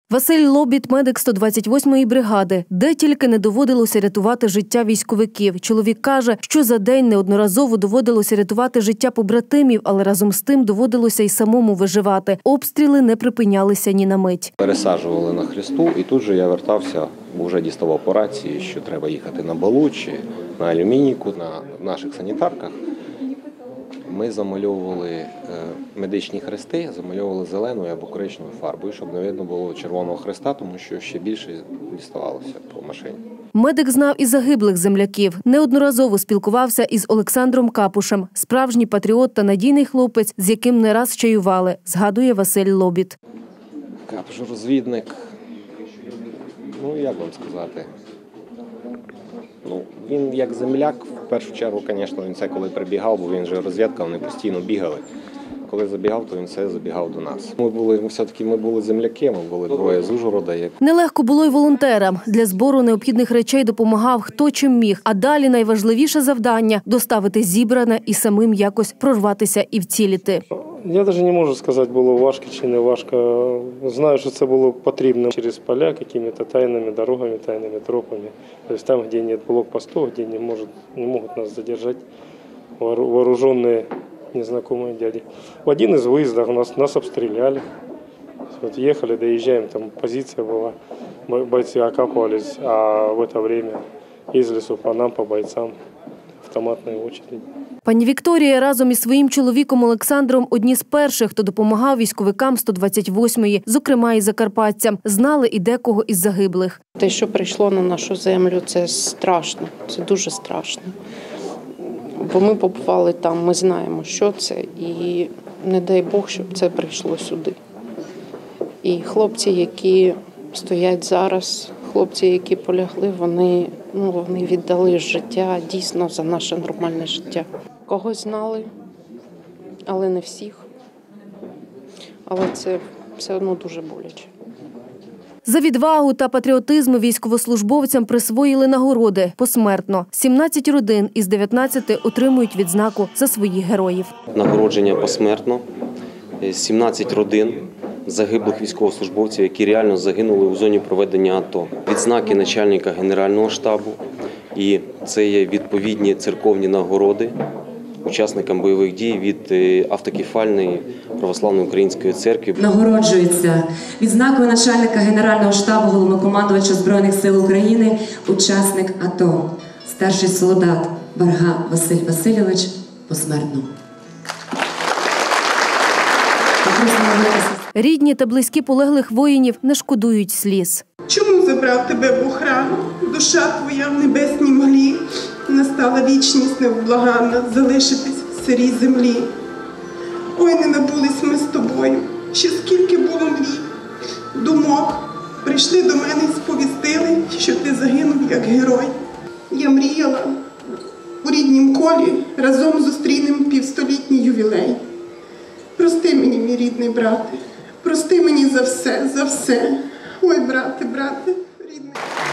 Василь Лобід – медик 128-ї бригади. Де тільки не доводилося рятувати життя військовиків. Чоловік каже, що за день неодноразово доводилося рятувати життя побратимів, але разом з тим доводилося й самому виживати. Обстріли не припинялися ні на мить. Пересаджували на Хресту, і тут же я вертався, бо вже діставав по рації, що треба їхати на Балучі, на Алюмінійку, на наших санітарках. Ми замальовували медичні хрести, замальовували зеленою або коричневою фарбою, щоб не видно було Червоного Хреста, тому що ще більше діставалося по машині. Медик знав і загиблих земляків. Неодноразово спілкувався із Олександром Капушем. Справжній патріот та надійний хлопець, з яким не раз чаювали, згадує Василь Лобід. Капуш – розвідник, як вам сказати, він як земляк, в першу чергу, звісно, він це коли прибігав, бо він же розвідка, вони постійно бігали. Коли забігав, то він все забігав до нас. Ми були земляки, ми були двоє з Ужгорода. Нелегко було й волонтерам. Для збору необхідних речей допомагав хто чим міг. А далі найважливіше завдання – доставити зібране і самим якось прорватися і вціліти. Я навіть не можу сказати, було важко чи не важко. Знаю, що це було потрібно через поля, якимись тайними дорогами, тайними тропами. Тобто там, де немає блокпостів, де не можуть нас задержати вооружені незнакомые дяди. В один из выездов нас обстреляли. Вот ехали, доезжаем, там позиция была, бойцы окапывались, а в это время из лесу по нам, по бойцам, автоматної очереди. Пані Вікторія разом із своїм чоловіком Олександром одні з перших, хто допомагав військовикам 128-ї, зокрема і закарпатцям. Знали і декого із загиблих. Те, що прийшло на нашу землю, це страшно, це дуже страшно. Бо ми побували там, ми знаємо, що це, і не дай Бог, щоб це прийшло сюди. І хлопці, які стоять зараз, хлопці, які полягли, вони віддали життя дійсно за наше нормальне життя. Когось знали, але не всіх. Але це все одно дуже боляче. За відвагу та патріотизм військовослужбовцям присвоїли нагороди посмертно. 17 родин із 19 отримують відзнаку за своїх героїв. Нагородження посмертно. 17 родин загиблих військовослужбовців, які реально загинули у зоні проведення АТО. Відзнаки начальника Генерального штабу. І це є відповідні церковні нагороди учасникам бойових дій від автокефальної православної української церкви. Нагороджується відзнакою начальника Генерального штабу Головнокомандувача Збройних сил України, учасник АТО, старший солдат Барга Василь Васильович посмертно. Рідні та близькі полеглих воїнів не шкодують сліз. Чому забрав тебе Бог рано? Душа твоя в небесній мглі, настала вічність невблаганна, залишитись в сирій землі. Ой, не набулись ми з тобою, ще скільки було мрій, думок. Прийшли до мене і сповістили, що ти загинув як герой. Я мріяла у ріднім колі, разом зустрінем півстолітній ювілей. Прости мені, мій рідний брате, прости мені за все, за все. Ой, брате, рідний.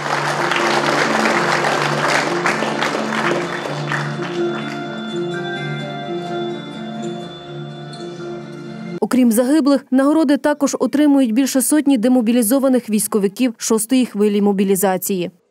Окрім загиблих, нагороди також отримують більше сотні демобілізованих військовиків 6-ї хвилі мобілізації.